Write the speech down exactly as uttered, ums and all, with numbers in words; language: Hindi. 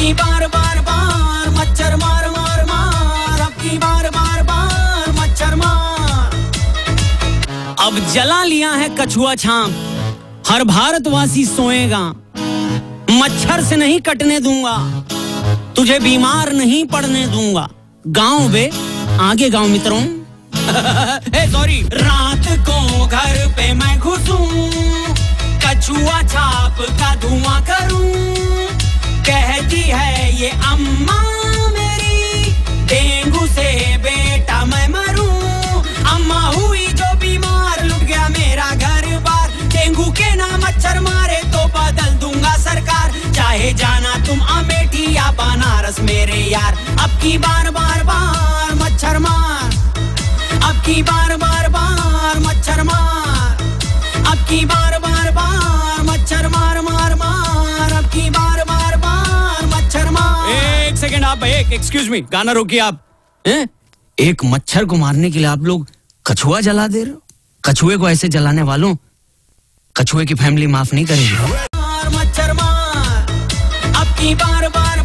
की बार बार बार मच्छर मार मार मार, अब की बार बार बार मच्छर मार। अब जला लिया है कछुआ छाप, हर भारतवासी सोएगा, मच्छर से नहीं कटने दूंगा, तुझे बीमार नहीं पड़ने दूंगा। गांव बे आगे गांव मित्रों। सॉरी। रात को घर पे मैं घुसूं, कछुआ छाप का धुआं करूं, कहती है ये अम्मा मेरी, डेंगू से बेटा मैं मरूं। अम्मा हुई जो बीमार, लुट गया मेरा घर बार, डेंगू के ना मच्छर मारे तो बदल दूंगा सरकार। चाहे जाना तुम अमेठी या बनारस मेरे यार, अब की बार बार बार मच्छर मार, अब की बार बार बार मच्छर मार, अब की बार बार बार मच्छर मार मार मार, अब की बार बार बार मच्छर मार। एक सेकंड आप, एक एक्सक्यूज मी, गाना रोकिए आप। हैं? एक मच्छर को मारने के लिए आप लोग कछुआ जला दे रहे हो? कछुए को ऐसे जलाने वालों, कछुए की फैमिली माफ नहीं करेगी। मच्छर मार, अब की बार बार